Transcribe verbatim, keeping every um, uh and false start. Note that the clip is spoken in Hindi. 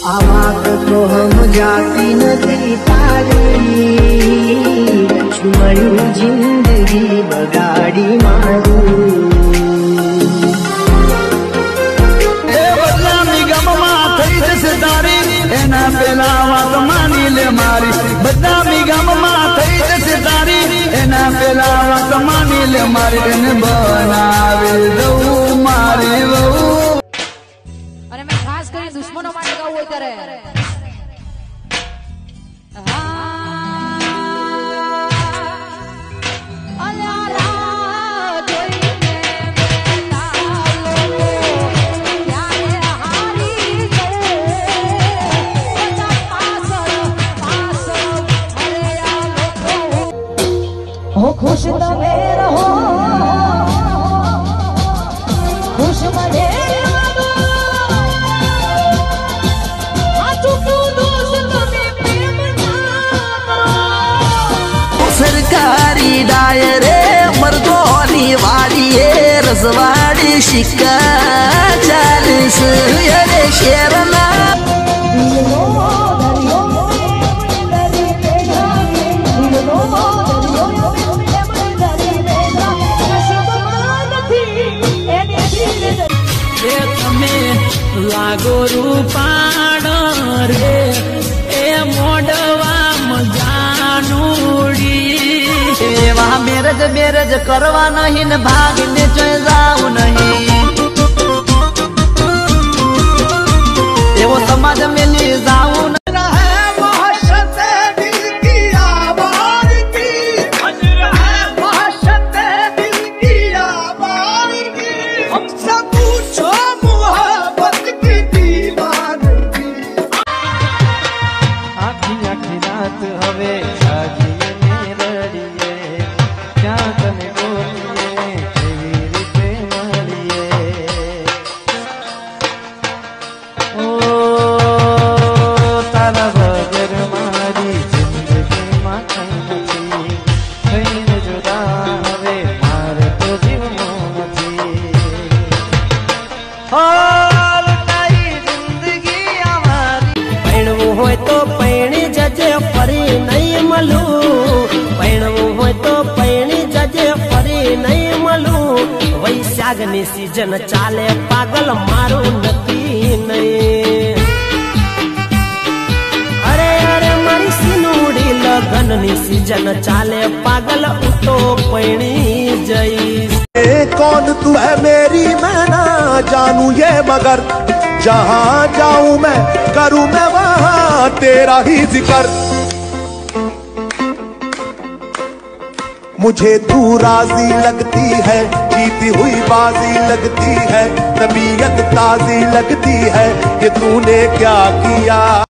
आवाज तो हम जाती नदी तारी लक्ष्मण जिंदगी बगाड़ी मारू बदनामी गमમાં થઈ જશે તારી એના પેલા વાત માની લે મારી બદનામી ગમમાં થઈ જશે તારી એના પેલા વાત માની લે મારી એને બનાવી દઉં મારી વહુ અને મેં ખાસ કરીને દુશ્મનો માટે ગાવું હોય ત્યારે खुश तमे रहो खुश मने सरकारी डायरे मर्दोनी वाड़िए रसवाड़ी शिक्का चालीस अरे शेरना लागो रूपाण रे ए मोडवा मजानुड़ी वहाँ मेरज मेरज करवा नहीं न भागने चल जाऊ नहीं वो समाज में ले जाऊ वैशाखनी सीजन चाले पागल मारो नती नहीं अरे अरे मारी सिनुड़ी लगननी सीजन चाले पागल उतो पैणी जई कौन तू है मेरी मैं ना जानू ये मगर जहाँ जाऊं मैं करूं मैं वहाँ तेरा ही जिक्र मुझे तू राजी लगती है जीती हुई बाजी लगती है तबीयत ताजी लगती है कि तूने क्या किया।